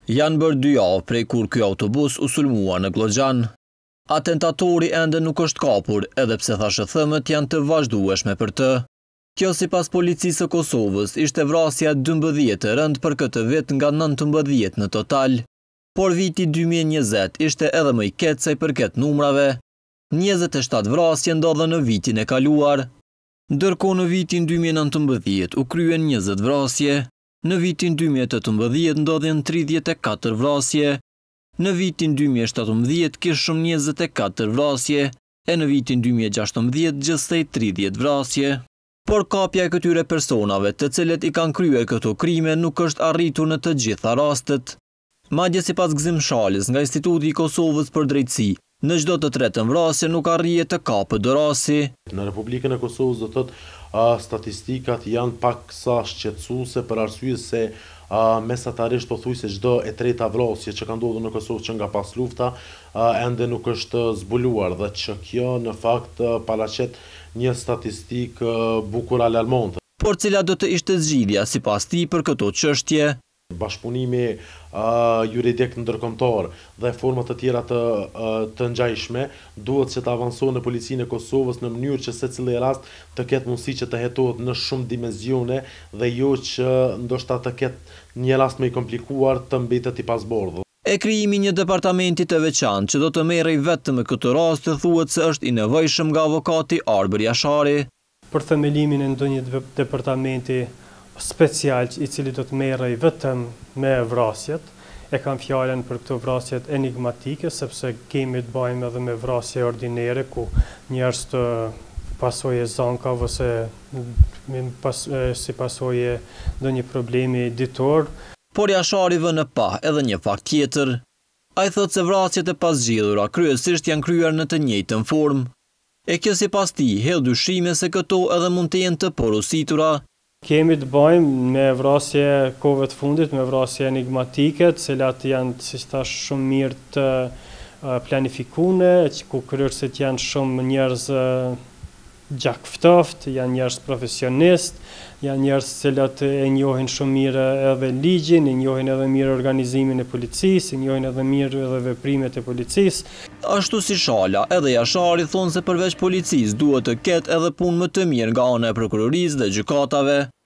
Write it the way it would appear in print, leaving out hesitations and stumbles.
Janë bërë 2 javë prej kur ky autobus u sulmua në Glogjan. Atentatori ende nuk është kapur, edhe pse thashë thëmët janë të vazhdueshme për të. Kjo sipas policisë së Kosovës ishte vrasja 12 e rënd për këtë vit nga 19 në total, por viti 2020 ishte edhe më i keq sa i përket numrave. 27 vrasje ndodhen në vitin e kaluar, ndërkohë në vitin 2019 u kryen 20 vrasje. Në vitin 2018 ndodhen 34 vrasje, në vitin 2017 kishëm 24 vrasje, e në vitin 2016 gjithsej 30 vrasje. Por kapja e këtyre personave të cilët i kanë kryer këto krime nuk është arritur në të gjitha rastet. Madje sipas gëzimshalis nga Instituti i Kosovës për Drejtësi, në çdo të tretën vrasje nuk arrihet të kapet dorasi. Në Republikën e Kosovës do thotë statistikat janë pak sa shqetësuese për arsye se mesatarisht pothuajse çdo e treta vrasje që ka ndodhur në Kosovë që nga pas lufta ende nuk është zbuluar dhe që kjo në fakt paraqet një statistikë bukur alarmante. Por cila do të ishte zgjidhja sipas tij për këto çështje? Bashkëpunimi juridik ndërkombëtar dhe forma të tjera të ngjajshme duhet që të avancojnë në policinë e Kosovës në mënyrë që secili rast të ketë mundësi që të hetohet në shumë dimensione dhe jo që ndoshta të ketë një rast më i komplikuar të mbetet i pasbordhur. E krijimi një departamenti të veçantë që do të merrej vetëm me këtë rast thuhet se është i nevojshëm nga avokati Arbër Jashari. Për themelimin e ndonjë departamenti special i cili do të merrej vetëm me vrasjet, e kam fjalën për këto vrasjet enigmatike, sepse kemi të bëjmë edhe me vrasje ordinere, ku njerëz të pasojë zankave ose si pasojë ndonjë problemi ditor. Por Jashari vë në pa edhe një fakt tjetër. Ai thotë se vrasjet e pasgjidhura kryesisht janë kryer në të njëjtën formë. E kjo sipas tij hedh dyshime se këto edhe mund të jenë të porositura. Kemi të bëjmë me vrasje kohëve të fundit, me vrasje enigmatike, të cilat janë, si thash, shumë mirë të planifikuar, ku kryerësit janë shumë njerëz gjakftoft, janë njerëz profesionist, janë njerëz të cilat e njohin shumë mirë edhe ligjin, e njohin edhe mirë organizimin e policisë, e njohin edhe mirë edhe veprimet e policisë. Ashtu si Shala, edhe Jashari thonë se përveç policisë duhet të ketë edhe punë më të mirë nga ana e prokurorisë dhe gjykatave.